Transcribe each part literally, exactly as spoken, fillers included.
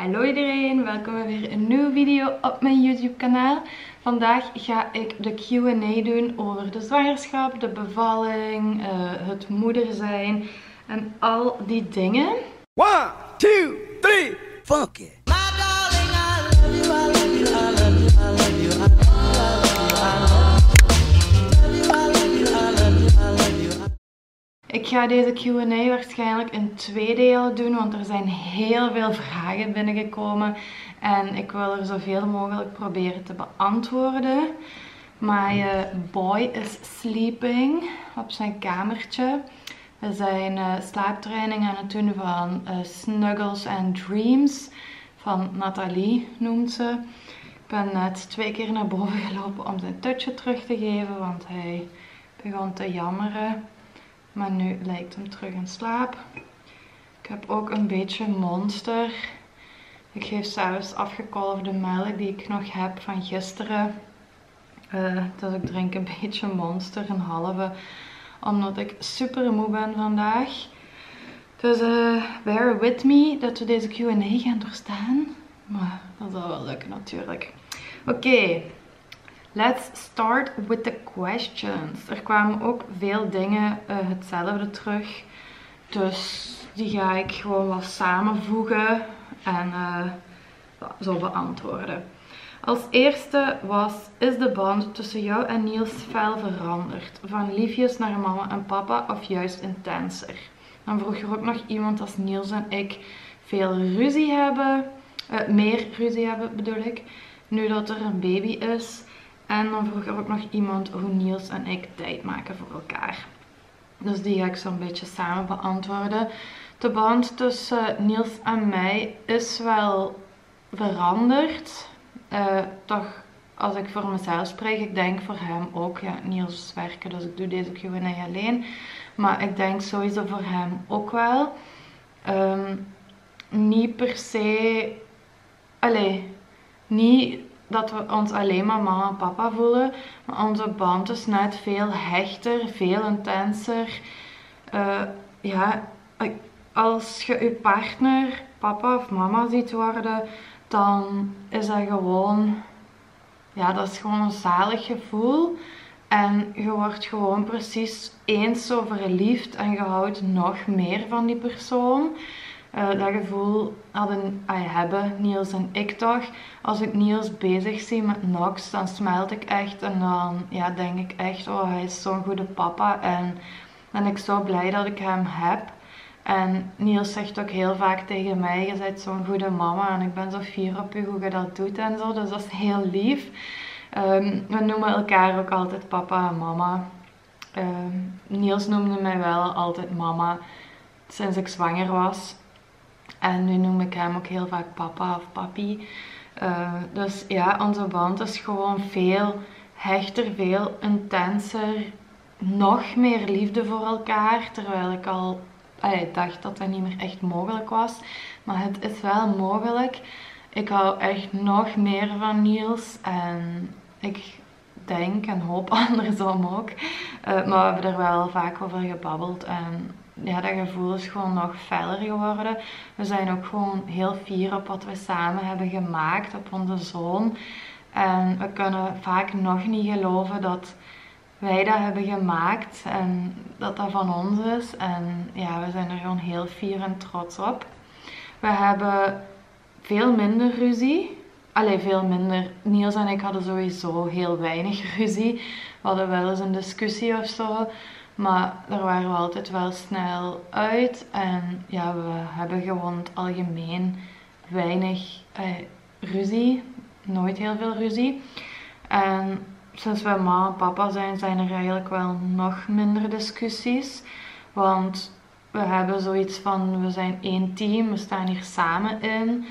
Hallo iedereen, welkom bij weer een nieuwe video op mijn YouTube kanaal. Vandaag ga ik de Q en A doen over de zwangerschap, de bevalling, uh, het moeder zijn en al die dingen. One, two, three, fuck it. Ik ga deze Q en A waarschijnlijk in twee delen doen, want er zijn heel veel vragen binnengekomen. En ik wil er zoveel mogelijk proberen te beantwoorden. My uh, boy is sleeping op zijn kamertje. We zijn uh, slaaptraining aan het doen van uh, Snuggles and Dreams. Van Nathalie noemt ze. Ik ben net twee keer naar boven gelopen om zijn touchje terug te geven, want hij begon te jammeren. Maar nu lijkt hem terug in slaap. Ik heb ook een beetje Monster. Ik geef zelfs afgekolfde melk die ik nog heb van gisteren. Uh, dus ik drink een beetje Monster, een halve. Omdat ik super moe ben vandaag. Dus uh, bear with me dat we deze Q en A gaan doorstaan. Maar dat zal wel lukken natuurlijk. Oké. Okay. Let's start with the questions. Er kwamen ook veel dingen uh, hetzelfde terug. Dus die ga ik gewoon wat samenvoegen en uh, zo beantwoorden. Als eerste was, is de band tussen jou en Niels fel veranderd? Van liefjes naar mama en papa of juist intenser? Dan vroeg er ook nog iemand als Niels en ik veel ruzie hebben. Uh, meer ruzie hebben bedoel ik. Nu dat er een baby is. En dan vroeg er ook nog iemand hoe Niels en ik tijd maken voor elkaar. Dus die ga ik zo'n beetje samen beantwoorden. De band tussen Niels en mij is wel veranderd. Uh, toch, als ik voor mezelf spreek, ik denk voor hem ook. Ja, Niels is werken, dus ik doe deze Q en A alleen. Maar ik denk sowieso voor hem ook wel. Um, niet per se... Allee, niet... dat we ons alleen maar mama en papa voelen. Maar onze band is net veel hechter, veel intenser. Uh, ja, als je je partner papa of mama ziet worden, dan is dat gewoon, ja, dat is gewoon een zalig gevoel. En je wordt gewoon precies eens zo verliefd en je houdt nog meer van die persoon. Uh, dat gevoel hadden, uh, hebben Niels en ik toch. Als ik Niels bezig zie met Nox, dan smelt ik echt en dan ja, denk ik echt, oh, hij is zo'n goede papa en dan ben ik zo blij dat ik hem heb. En Niels zegt ook heel vaak tegen mij, je bent zo'n goede mama en ik ben zo fier op je hoe je dat doet en zo, dus dat is heel lief. Um, we noemen elkaar ook altijd papa en mama. Um, Niels noemde mij wel altijd mama sinds ik zwanger was. En nu noem ik hem ook heel vaak papa of papi. Uh, dus ja, onze band is gewoon veel hechter, veel intenser. Nog meer liefde voor elkaar. Terwijl ik al allee, dacht dat dat niet meer echt mogelijk was. Maar het is wel mogelijk. Ik hou echt nog meer van Niels. En ik denk en hoop andersom ook. Uh, maar we hebben er wel vaak over gebabbeld. En ja, dat gevoel is gewoon nog feller geworden. We zijn ook gewoon heel fier op wat we samen hebben gemaakt, op onze zoon. En we kunnen vaak nog niet geloven dat wij dat hebben gemaakt en dat dat van ons is. En ja, we zijn er gewoon heel fier en trots op. We hebben veel minder ruzie. Allee, veel minder. Niels en ik hadden sowieso heel weinig ruzie. We hadden wel eens een discussie of zo. Maar daar waren we altijd wel snel uit. En ja, we hebben gewoon het algemeen weinig eh, ruzie. Nooit heel veel ruzie. En sinds wij mama en papa zijn, zijn er eigenlijk wel nog minder discussies. Want we hebben zoiets van, we zijn één team, we staan hier samen in.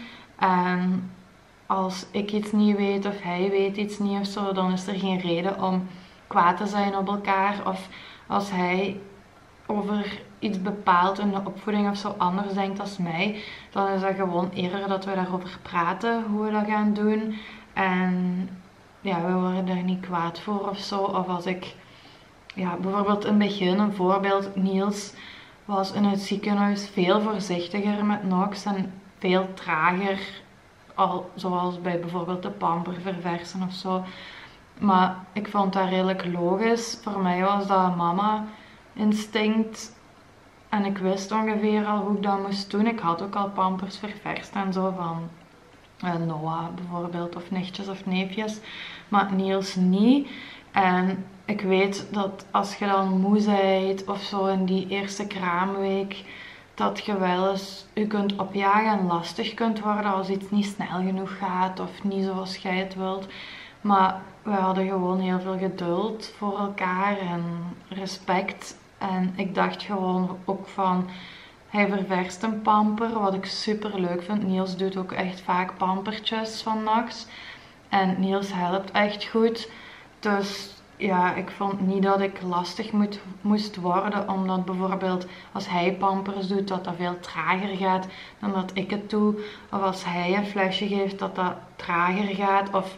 En als ik iets niet weet of hij weet iets niet of zo, dan is er geen reden om kwaad te zijn op elkaar. Of als hij over iets bepaald in de opvoeding of zo anders denkt als mij, dan is dat gewoon eerder dat we daarover praten, hoe we dat gaan doen. En ja, we worden daar niet kwaad voor of zo. Of als ik, ja, bijvoorbeeld in het begin, een voorbeeld, Niels was in het ziekenhuis veel voorzichtiger met Nox. En veel trager, al, zoals bij bijvoorbeeld de pamper verversen of zo. Maar ik vond dat redelijk logisch. Voor mij was dat mama instinct. En ik wist ongeveer al hoe ik dat moest doen. Ik had ook al pampers ververst en zo van uh, Noah bijvoorbeeld, of nichtjes of neefjes. Maar Niels niet. En ik weet dat als je dan moe bent of zo in die eerste kraamweek, dat je wel eens je kunt opjagen en lastig kunt worden als iets niet snel genoeg gaat of niet zoals jij het wilt. Maar we hadden gewoon heel veel geduld voor elkaar en respect. En ik dacht gewoon ook van, hij ververst een pamper, wat ik super leuk vind. Niels doet ook echt vaak pampertjes van nachts. En Niels helpt echt goed. Dus ja, ik vond niet dat ik lastig moet, moest worden. Omdat bijvoorbeeld als hij pampers doet, dat dat veel trager gaat dan dat ik het doe. Of als hij een flesje geeft, dat dat trager gaat. Of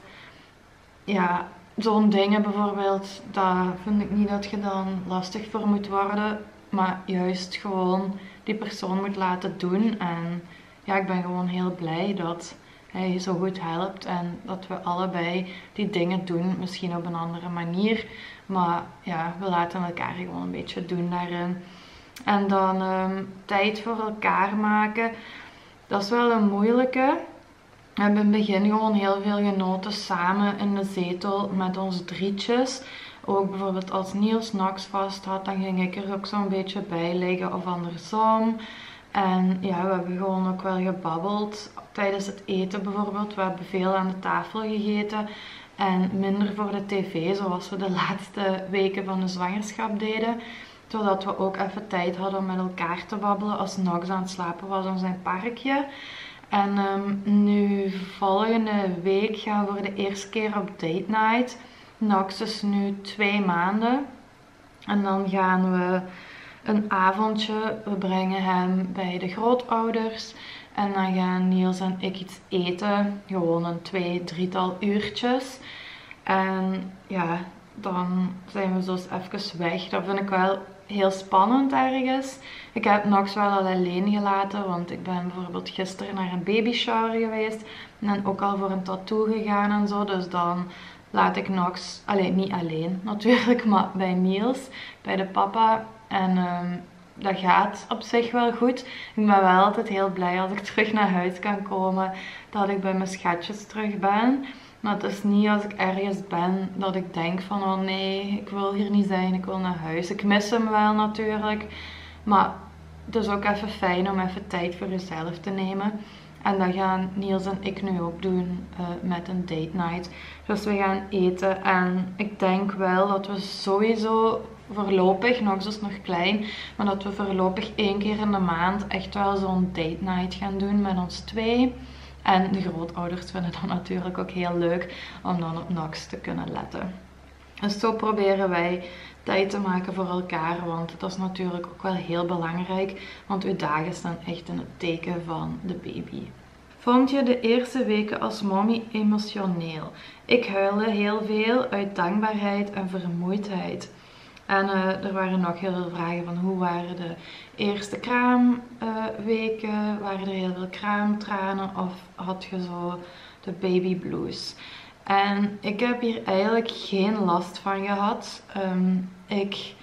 ja, zo'n dingen bijvoorbeeld, daar vind ik niet dat je dan lastig voor moet worden, maar juist gewoon die persoon moet laten doen. En ja, ik ben gewoon heel blij dat hij zo goed helpt en dat we allebei die dingen doen, misschien op een andere manier. Maar ja, we laten elkaar gewoon een beetje doen daarin. En dan um, tijd voor elkaar maken, dat is wel een moeilijke. We hebben in het begin gewoon heel veel genoten samen in de zetel met onze drietjes. Ook bijvoorbeeld als Niels nachts vast had, dan ging ik er ook zo'n beetje bij liggen of andersom. En ja, we hebben gewoon ook wel gebabbeld tijdens het eten bijvoorbeeld. We hebben veel aan de tafel gegeten en minder voor de tv, zoals we de laatste weken van de zwangerschap deden. Zodat we ook even tijd hadden om met elkaar te babbelen als Nox aan het slapen was in zijn parkje. En um, nu volgende week gaan we voor de eerste keer op date night. Nox is nu twee maanden. En dan gaan we een avondje, we brengen hem bij de grootouders. En dan gaan Niels en ik iets eten. Gewoon een twee, drietal uurtjes. En ja, dan zijn we zo even weg. Dat vind ik wel heel spannend ergens. Ik heb Nox wel al alleen gelaten, want ik ben bijvoorbeeld gisteren naar een baby shower geweest en ook al voor een tattoo gegaan en zo. Dus dan laat ik Nox, alleen niet alleen natuurlijk, maar bij Niels, bij de papa. En um, dat gaat op zich wel goed. Ik ben wel altijd heel blij als ik terug naar huis kan komen, dat ik bij mijn schatjes terug ben. Maar het is niet als ik ergens ben dat ik denk van, oh nee, ik wil hier niet zijn, ik wil naar huis. Ik mis hem wel natuurlijk, maar het is ook even fijn om even tijd voor jezelf te nemen. En dat gaan Niels en ik nu ook doen uh, met een date night. Dus we gaan eten en ik denk wel dat we sowieso voorlopig, Nox is nog klein, maar dat we voorlopig één keer in de maand echt wel zo'n date night gaan doen met ons twee. En de grootouders vinden dat natuurlijk ook heel leuk om dan op Nox te kunnen letten. Dus zo proberen wij tijd te maken voor elkaar, want dat is natuurlijk ook wel heel belangrijk, want uw dagen staan echt in het teken van de baby. Vond je de eerste weken als mommy emotioneel? Ik huilde heel veel uit dankbaarheid en vermoeidheid. En uh, er waren nog heel veel vragen van hoe waren de eerste kraamweken, uh, waren er heel veel kraamtranen of had je zo de baby blues? En ik heb hier eigenlijk geen last van gehad. Um, ik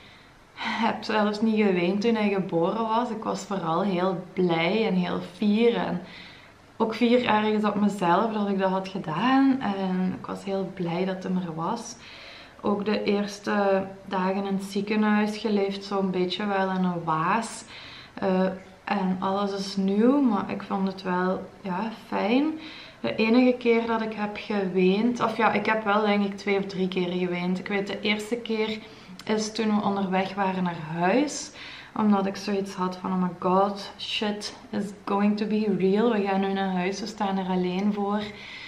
heb zelfs niet geweend toen hij geboren was. Ik was vooral heel blij en heel fier en ook fier ergens op mezelf dat ik dat had gedaan. En ik was heel blij dat hij er was. Ook de eerste dagen in het ziekenhuis, je leeft zo'n beetje wel in een waas. Uh, en alles is nieuw, maar ik vond het wel ja, fijn. De enige keer dat ik heb geweend, of ja, ik heb wel denk ik twee of drie keer geweend. Ik weet de eerste keer is toen we onderweg waren naar huis. Omdat ik zoiets had van, oh my god, shit is going to be real. We gaan nu naar huis, we staan er alleen voor.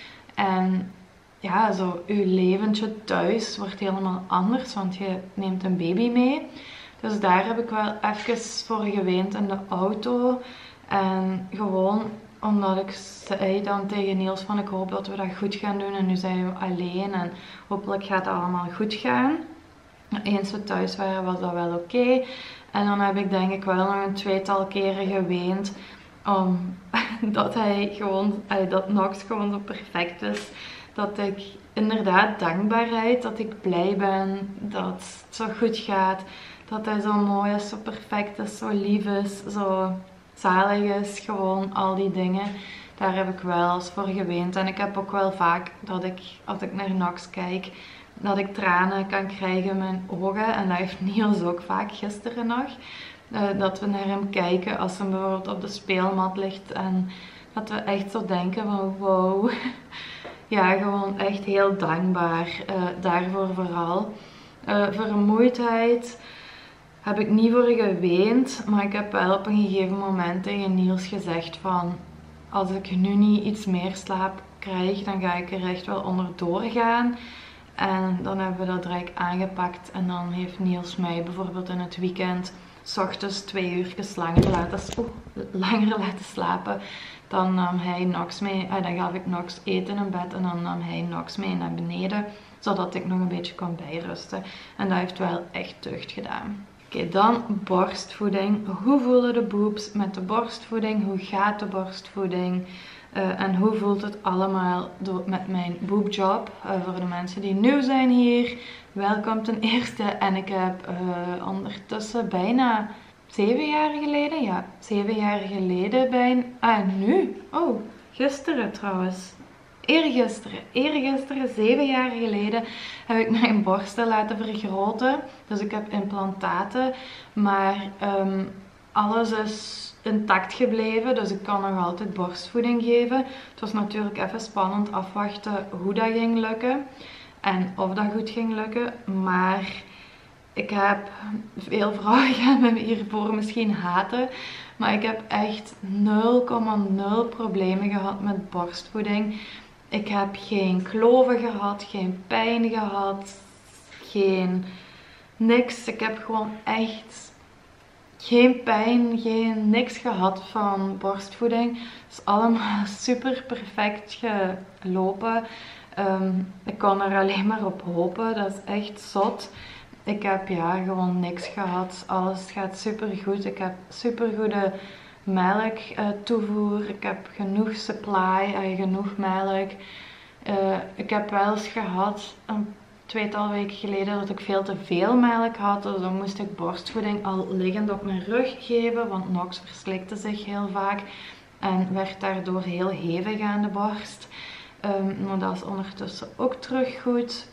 En ja, zo, je leventje thuis wordt helemaal anders, want je neemt een baby mee. Dus daar heb ik wel even voor geweend in de auto. En gewoon omdat ik zei dan tegen Niels van, ik hoop dat we dat goed gaan doen. En nu zijn we alleen en hopelijk gaat het allemaal goed gaan. Eens we thuis waren was dat wel oké. Okay. En dan heb ik denk ik wel nog een tweetal keren geweend. om dat hij gewoon, dat Knox gewoon zo perfect is. Dat ik inderdaad dankbaarheid, dat ik blij ben, dat het zo goed gaat. Dat hij zo mooi is, zo perfect is, zo lief is, zo zalig is. Gewoon al die dingen. Daar heb ik wel eens voor geweend. En ik heb ook wel vaak dat ik, als ik naar Knox kijk, dat ik tranen kan krijgen in mijn ogen. En dat heeft Niels ook vaak gisteren nog. Uh, dat we naar hem kijken als hij bijvoorbeeld op de speelmat ligt. En dat we echt zo denken van wow. Ja, gewoon echt heel dankbaar uh, daarvoor vooral. Uh, vermoeidheid heb ik niet voor geweend. Maar ik heb wel op een gegeven moment tegen Niels gezegd van... Als ik nu niet iets meer slaap krijg, dan ga ik er echt wel onderdoor gaan. En dan hebben we dat direct aangepakt. En dan heeft Niels mij bijvoorbeeld in het weekend... 's ochtends twee uur langer laten, oeh, langer laten slapen. Dan nam hij Knox mee, eh, dan gaf ik Knox eten in bed en dan nam hij Knox mee naar beneden. Zodat ik nog een beetje kon bijrusten. En dat heeft wel echt deugd gedaan. Oké, okay, dan borstvoeding. Hoe voelen de boobs met de borstvoeding? Hoe gaat de borstvoeding? Uh, en hoe voelt het allemaal door, met mijn boobjob? Uh, voor de mensen die nieuw zijn hier, welkom ten eerste. En ik heb uh, ondertussen bijna zeven jaar geleden, ja, zeven jaar geleden bijna, ah nu, oh, gisteren trouwens. Eergisteren, eergisteren, zeven jaar geleden, heb ik mijn borsten laten vergroten. Dus ik heb implantaten, maar um, alles is intact gebleven, dus ik kan nog altijd borstvoeding geven. Het was natuurlijk even spannend afwachten hoe dat ging lukken en of dat goed ging lukken, maar ik heb, veel vrouwen gaan me hiervoor misschien haten, maar ik heb echt nul komma nul problemen gehad met borstvoeding. Ik heb geen kloven gehad, geen pijn gehad, geen niks. Ik heb gewoon echt geen pijn, geen niks gehad van borstvoeding. Het is allemaal super perfect gelopen. Um, ik kon er alleen maar op hopen, dat is echt zot. Ik heb ja gewoon niks gehad, alles gaat super goed. Ik heb super goede melk uh, toevoer, ik heb genoeg supply, uh, genoeg melk. Uh, ik heb wel eens gehad, een tweetal weken geleden, dat ik veel te veel melk had. Dus dan moest ik borstvoeding al liggend op mijn rug geven, want Knox verslikte zich heel vaak. En werd daardoor heel hevig aan de borst. Um, maar dat is ondertussen ook terug goed.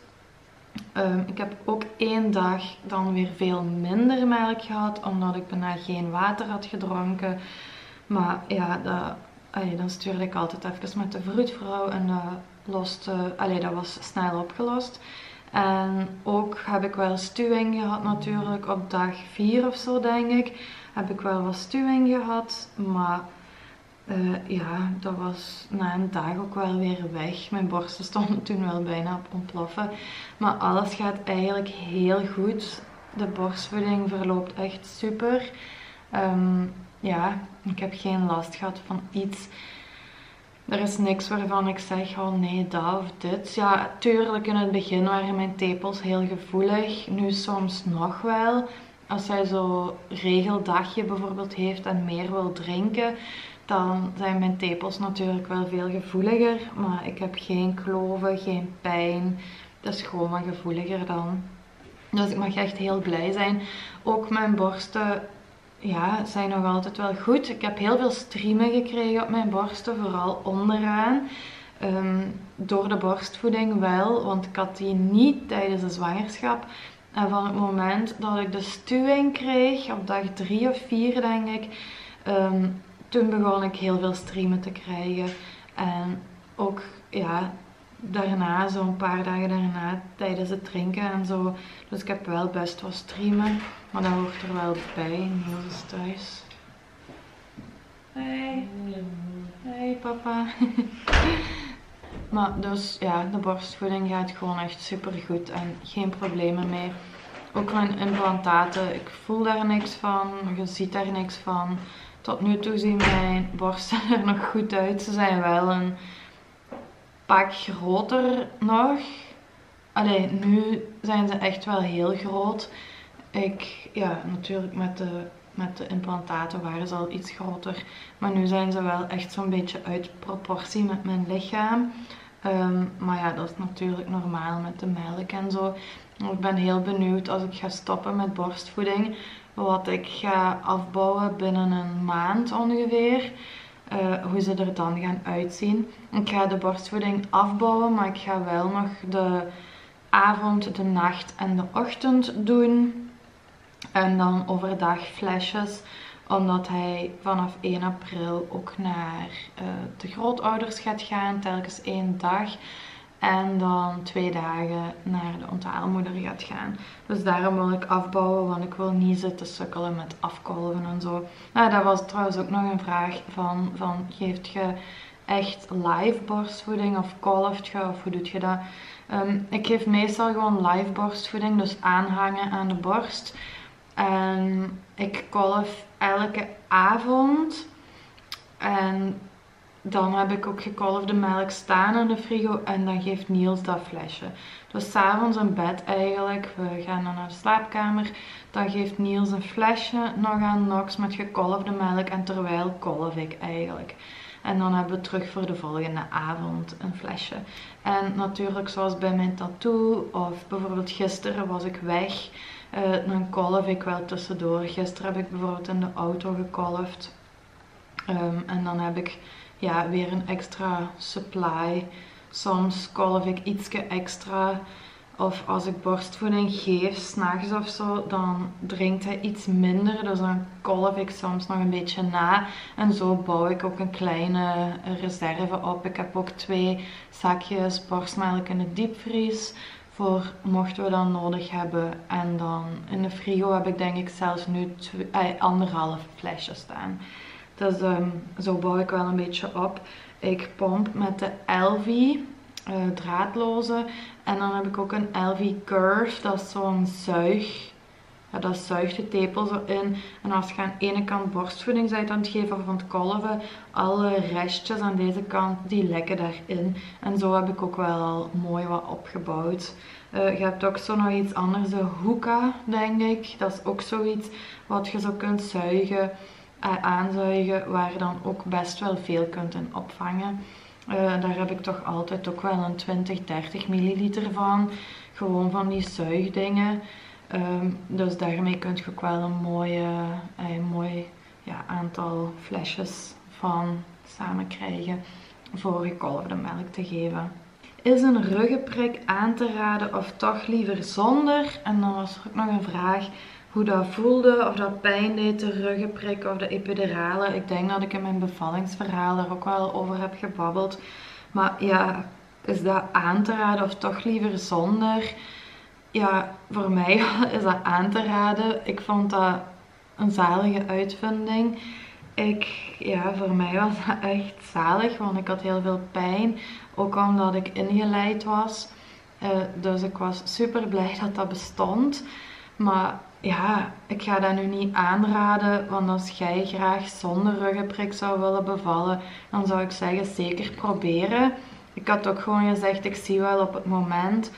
Um, ik heb ook één dag dan weer veel minder melk gehad, omdat ik bijna geen water had gedronken. Maar ja, dat, allee, dan stuurde ik altijd even met de vroedvrouw en dat, loste, allee, dat was snel opgelost. En ook heb ik wel stuwing gehad natuurlijk, op dag vier of zo denk ik. Heb ik wel wat stuwing gehad, maar uh, ja, dat was na een dag ook wel weer weg. Mijn borsten stonden toen wel bijna op ontploffen. Maar alles gaat eigenlijk heel goed. De borstvoeding verloopt echt super. Um, ja, ik heb geen last gehad van iets. Er is niks waarvan ik zeg, oh nee, dat of dit. Ja, tuurlijk in het begin waren mijn tepels heel gevoelig. Nu soms nog wel. Als hij zo regeldagje bijvoorbeeld heeft en meer wil drinken, dan zijn mijn tepels natuurlijk wel veel gevoeliger. Maar ik heb geen kloven, geen pijn. Dat is gewoon wat gevoeliger dan. Dus ik mag echt heel blij zijn. Ook mijn borsten, ja, zijn nog altijd wel goed. Ik heb heel veel striemen gekregen op mijn borsten, vooral onderaan. Um, door de borstvoeding wel, want ik had die niet tijdens de zwangerschap. En van het moment dat ik de stuwing kreeg, op dag drie of vier denk ik, um, toen begon ik heel veel striemen te krijgen. En ook, ja, daarna, zo'n paar dagen daarna, tijdens het drinken en zo. Dus ik heb wel best wat striemen, maar dat hoort er wel bij. Niels is thuis. Hey. Hey papa. Maar dus ja, de borstvoeding gaat gewoon echt super goed en geen problemen mee. Ook mijn implantaten, ik voel daar niks van, je ziet daar niks van. Tot nu toe zien mijn borsten er nog goed uit. Ze zijn wel een pak groter nog. Allee, nu zijn ze echt wel heel groot. Ik, ja, natuurlijk met de met de implantaten waren ze al iets groter. Maar nu zijn ze wel echt zo'n beetje uit proportie met mijn lichaam. Um, maar ja, dat is natuurlijk normaal met de melk en zo. Ik ben heel benieuwd als ik ga stoppen met borstvoeding, wat ik ga afbouwen binnen een maand ongeveer. Uh, hoe ze er dan gaan uitzien. Ik ga de borstvoeding afbouwen, maar ik ga wel nog de avond, de nacht en de ochtend doen. En dan overdag flesjes, omdat hij vanaf één april ook naar uh, de grootouders gaat gaan, telkens één dag. En dan twee dagen naar de onthaalmoeder gaat gaan. Dus daarom wil ik afbouwen, want ik wil niet zitten sukkelen met afkolven en zo. Nou, dat was trouwens ook nog een vraag van, van geeft je echt live borstvoeding of kolft je of hoe doe je dat? Um, ik geef meestal gewoon live borstvoeding, dus aanhangen aan de borst. En ik kolf elke avond. En dan heb ik ook gekolfde melk staan in de frigo en dan geeft Niels dat flesje. Dus 's avonds in bed eigenlijk, we gaan dan naar de slaapkamer, dan geeft Niels een flesje nog aan Nox met gekolfde melk en terwijl kolf ik eigenlijk. En dan hebben we terug voor de volgende avond een flesje. En natuurlijk zoals bij mijn tattoo of bijvoorbeeld gisteren was ik weg, uh, dan kolf ik wel tussendoor. Gisteren heb ik bijvoorbeeld in de auto gekolfd. Um, en dan heb ik ja, weer een extra supply. Soms kolf ik ietsje extra. Of als ik borstvoeding geef, 's nachts of zo, dan drinkt hij iets minder. Dus dan kolf ik soms nog een beetje na. En zo bouw ik ook een kleine reserve op. Ik heb ook twee zakjes borstmelk in de diepvries. Voor mochten we dat nodig hebben. En dan in de frigo heb ik denk ik zelfs nu twee, eh, anderhalf flesje staan. Dus um, zo bouw ik wel een beetje op. Ik pomp met de Elvie, uh, draadloze. En dan heb ik ook een Elvie Curve, dat is zo'n zuig. Ja, dat zuigt de tepel zo in. En als je aan de ene kant borstvoeding bent aan het geven of aan het kolven, alle restjes aan deze kant, die lekken daarin. En zo heb ik ook wel al mooi wat opgebouwd. Uh, je hebt ook zo nog iets anders, de hookah, denk ik. Dat is ook zoiets wat je zo kunt zuigen. Aanzuigen, waar je dan ook best wel veel kunt in opvangen. Uh, daar heb ik toch altijd ook wel een twintig, dertig milliliter van. Gewoon van die zuigdingen. Um, dus daarmee kun je ook wel een mooie, een mooi ja, aantal flesjes van samen krijgen voor gekolfde melk te geven. Is een ruggenprik aan te raden of toch liever zonder? En dan was er ook nog een vraag hoe dat voelde, of dat pijn deed, de ruggenprik of de epidurale. Ik denk dat ik in mijn bevallingsverhaal daar ook wel over heb gebabbeld. Maar ja, is dat aan te raden of toch liever zonder? Ja, voor mij is dat aan te raden. Ik vond dat een zalige uitvinding. Ik, ja, voor mij was dat echt zalig, want ik had heel veel pijn. Ook omdat ik ingeleid was. Uh, dus ik was super blij dat dat bestond. Maar ja, ik ga dat nu niet aanraden, want als jij graag zonder ruggenprik zou willen bevallen, dan zou ik zeggen zeker proberen. Ik had ook gewoon gezegd, ik zie wel op het moment.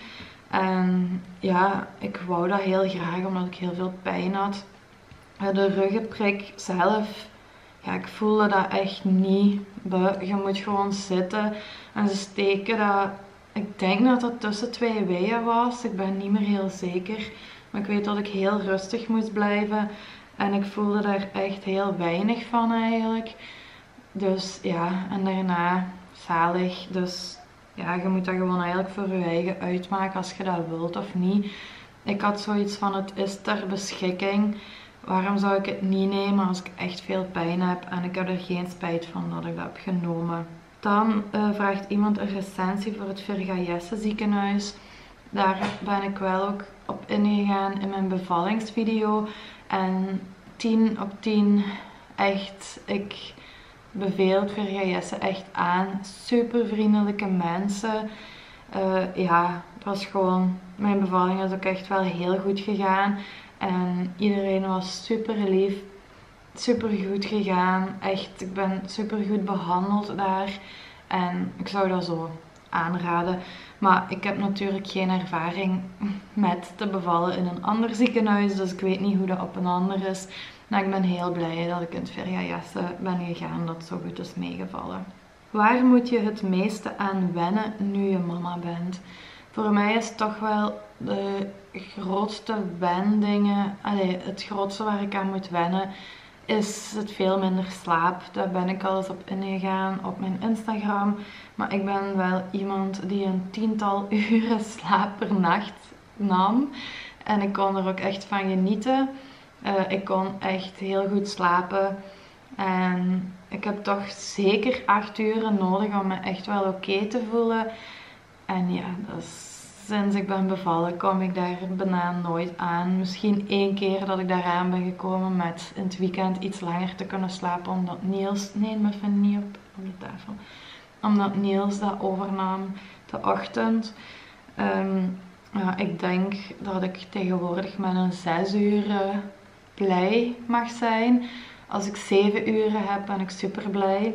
En ja, ik wou dat heel graag, omdat ik heel veel pijn had. De ruggenprik zelf, ja, ik voelde dat echt niet. Je moet gewoon zitten en ze steken dat, ik denk dat dat tussen twee weeën was, ik ben niet meer heel zeker. Maar ik weet dat ik heel rustig moest blijven. En ik voelde daar echt heel weinig van eigenlijk. Dus ja, en daarna zalig. Dus ja, je moet dat gewoon eigenlijk voor je eigen uitmaken als je dat wilt of niet. Ik had zoiets van, het is ter beschikking. Waarom zou ik het niet nemen als ik echt veel pijn heb? En ik heb er geen spijt van dat ik dat heb genomen. Dan uh, vraagt iemand een recensie voor het Vergayesse ziekenhuis. Daar ben ik wel ook op ingegaan in mijn bevallingsvideo. En tien op tien, echt, ik beveel het Vergayesse echt aan. Super vriendelijke mensen. Uh, ja, het was gewoon, mijn bevalling is ook echt wel heel goed gegaan. En iedereen was super lief, super goed gegaan. Echt, ik ben super goed behandeld daar. En ik zou dat zo aanraden. Maar ik heb natuurlijk geen ervaring met te bevallen in een ander ziekenhuis, dus ik weet niet hoe dat op een ander is. Maar ik ben heel blij dat ik in het Verjajessen ben gegaan, dat het zo goed is meegevallen. Waar moet je het meeste aan wennen nu je mama bent? Voor mij is toch wel de grootste wendingen, allee, het grootste waar ik aan moet wennen, is het veel minder slaap. Daar ben ik al eens op ingegaan op mijn Instagram. Maar ik ben wel iemand die een tiental uren slaap per nacht nam. En ik kon er ook echt van genieten. Uh, ik kon echt heel goed slapen. En ik heb toch zeker acht uren nodig om me echt wel oké te voelen. En ja, dat is, sinds ik ben bevallen kom ik daar bijna nooit aan. Misschien één keer dat ik daaraan ben gekomen met in het weekend iets langer te kunnen slapen. Omdat Niels, nee, mijn vriend niet op, op de tafel. Omdat Niels dat overnam de ochtend. Um, ja, ik denk dat ik tegenwoordig met een zes uur blij mag zijn. Als ik zeven uren heb ben ik super blij.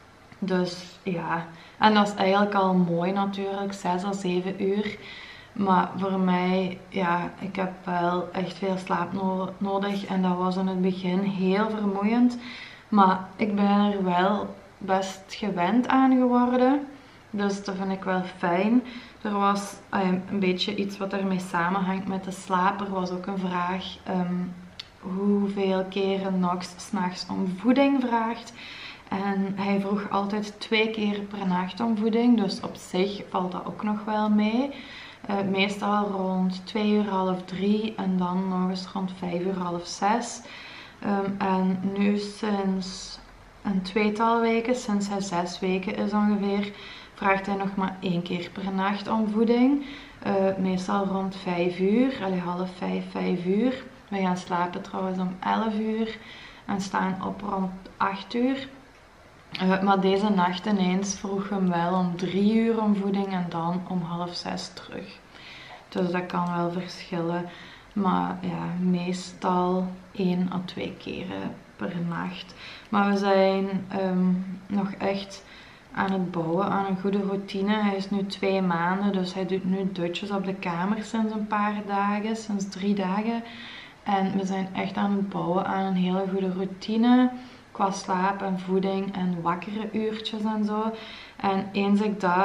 Dus ja, en dat is eigenlijk al mooi natuurlijk, zes à zeven uur. Maar voor mij, ja, ik heb wel echt veel slaap no nodig en dat was in het begin heel vermoeiend. Maar ik ben er wel best gewend aan geworden, dus dat vind ik wel fijn. Er was um, een beetje iets wat ermee samenhangt met de slaap. Er was ook een vraag um, hoeveel keren Nox 's nachts om voeding vraagt. En hij vroeg altijd twee keer per nacht om voeding, dus op zich valt dat ook nog wel mee. Uh, meestal rond twee uur, half drie en dan nog eens rond vijf uur, half zes. Um, en nu sinds een tweetal weken, sinds hij zes weken is ongeveer, vraagt hij nog maar één keer per nacht om voeding. Uh, meestal rond vijf uur, allee, half vijf, vijf uur. We gaan slapen trouwens om elf uur en staan op rond acht uur. Uh, maar deze nacht ineens vroeg hem wel om drie uur om voeding en dan om half zes terug. Dus dat kan wel verschillen. Maar ja, meestal één à twee keren per nacht. Maar we zijn um, nog echt aan het bouwen aan een goede routine. Hij is nu twee maanden, dus hij doet nu dutjes op de kamer sinds een paar dagen, sinds drie dagen. En we zijn echt aan het bouwen aan een hele goede routine. Qua slaap en voeding en wakkere uurtjes en zo. En eens ik dat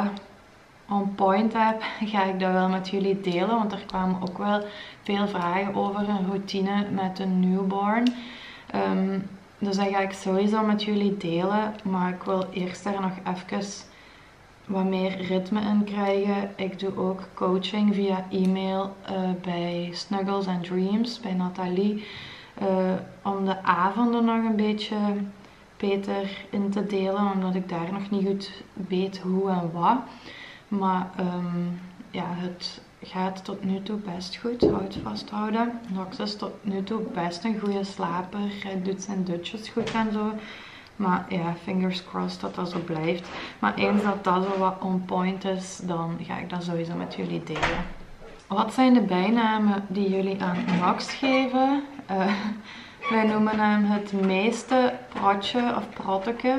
on point heb, ga ik dat wel met jullie delen. Want er kwamen ook wel veel vragen over een routine met een newborn. Um, dus dat ga ik sowieso met jullie delen. Maar ik wil eerst daar nog even wat meer ritme in krijgen. Ik doe ook coaching via e-mail uh, bij Snuggles and Dreams, bij Nathalie. Uh, om de avonden nog een beetje beter in te delen, omdat ik daar nog niet goed weet hoe en wat. Maar um, ja, het gaat tot nu toe best goed, houd vasthouden. Nox is tot nu toe best een goede slaper, hij doet zijn dutjes goed en zo. Maar ja, fingers crossed dat dat zo blijft. Maar eens dat dat zo wat on point is, dan ga ik dat sowieso met jullie delen. Wat zijn de bijnamen die jullie aan Nox geven? Uh, wij noemen hem het meeste protje of protteke.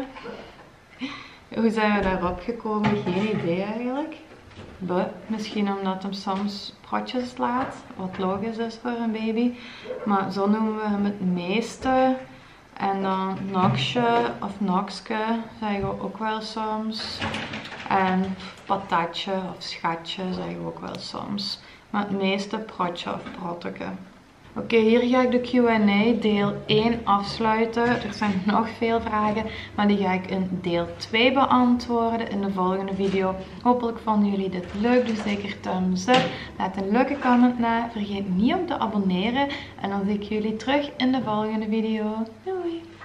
Hoe zijn we daarop gekomen? Geen idee eigenlijk. Buh, misschien omdat hem soms protjes laat, wat logisch is voor een baby. Maar zo noemen we hem het meeste. En dan Noxje of Noxke zeggen we ook wel soms. En patatje of schatje zeggen we ook wel soms. Maar het meeste protje of protteke. Oké, okay, hier ga ik de Q en A deel één afsluiten. Er zijn nog veel vragen, maar die ga ik in deel twee beantwoorden in de volgende video. Hopelijk vonden jullie dit leuk, dus zeker thumbs up. Laat een leuke comment na. Vergeet niet om te abonneren. En dan zie ik jullie terug in de volgende video. Doei!